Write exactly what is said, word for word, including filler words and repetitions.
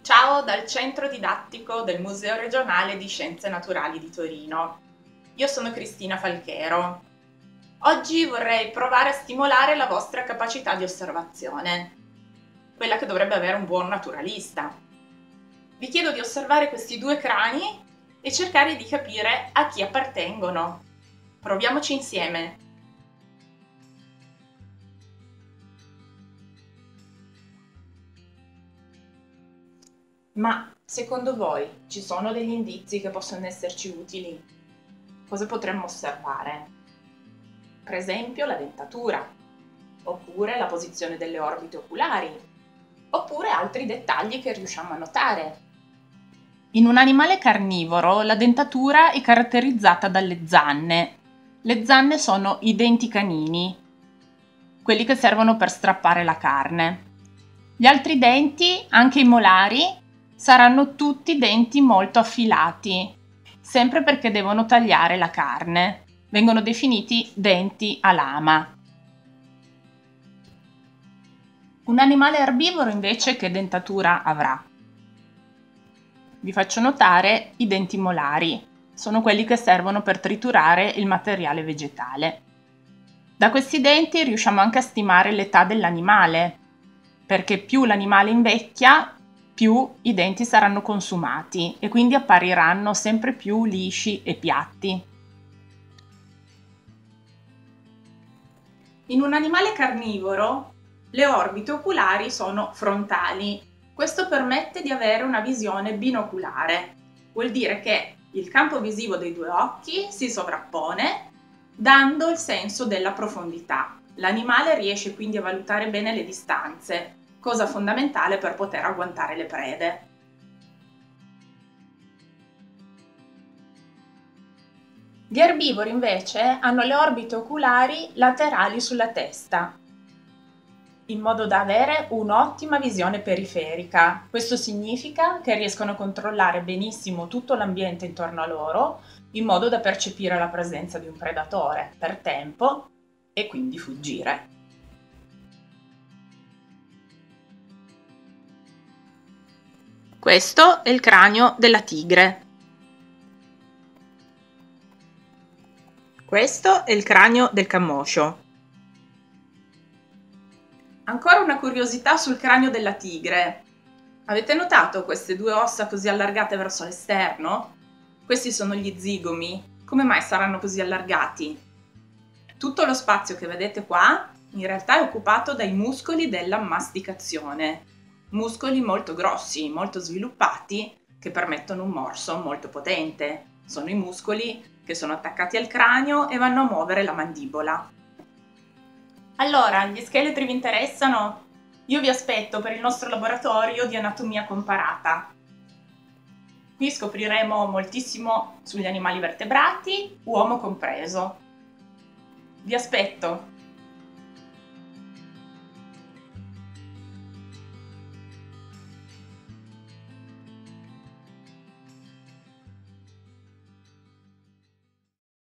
Ciao dal centro didattico del Museo regionale di Scienze Naturali di Torino. Io sono Cristina Falchero. Oggi vorrei provare a stimolare la vostra capacità di osservazione, quella che dovrebbe avere un buon naturalista. Vi chiedo di osservare questi due crani e cercare di capire a chi appartengono. Proviamoci insieme. Ma secondo voi ci sono degli indizi che possono esserci utili? Cosa potremmo osservare? Per esempio la dentatura, oppure la posizione delle orbite oculari, oppure altri dettagli che riusciamo a notare. In un animale carnivoro la dentatura è caratterizzata dalle zanne. Le zanne sono i denti canini, quelli che servono per strappare la carne. Gli altri denti, anche i molari, saranno tutti denti molto affilati, sempre perché devono tagliare la carne. Vengono definiti denti a lama. Un animale erbivoro invece che dentatura avrà? Vi faccio notare i denti molari. Sono quelli che servono per triturare il materiale vegetale. Da questi denti riusciamo anche a stimare l'età dell'animale, perché più l'animale invecchia, più i denti saranno consumati e quindi appariranno sempre più lisci e piatti. In un animale carnivoro le orbite oculari sono frontali. Questo permette di avere una visione binoculare. Vuol dire che il campo visivo dei due occhi si sovrappone, dando il senso della profondità. L'animale riesce quindi a valutare bene le distanze, cosa fondamentale per poter agguantare le prede. Gli erbivori invece hanno le orbite oculari laterali sulla testa, in modo da avere un'ottima visione periferica. Questo significa che riescono a controllare benissimo tutto l'ambiente intorno a loro, in modo da percepire la presenza di un predatore per tempo e quindi fuggire. Questo è il cranio della tigre. Questo è il cranio del camoscio. Ancora una curiosità sul cranio della tigre. Avete notato queste due ossa così allargate verso l'esterno? Questi sono gli zigomi. Come mai saranno così allargati? Tutto lo spazio che vedete qua in realtà è occupato dai muscoli della masticazione. Muscoli molto grossi, molto sviluppati, che permettono un morso molto potente. Sono i muscoli che sono attaccati al cranio e vanno a muovere la mandibola. Allora, gli scheletri vi interessano? Io vi aspetto per il nostro laboratorio di anatomia comparata. Qui scopriremo moltissimo sugli animali vertebrati, uomo compreso. Vi aspetto!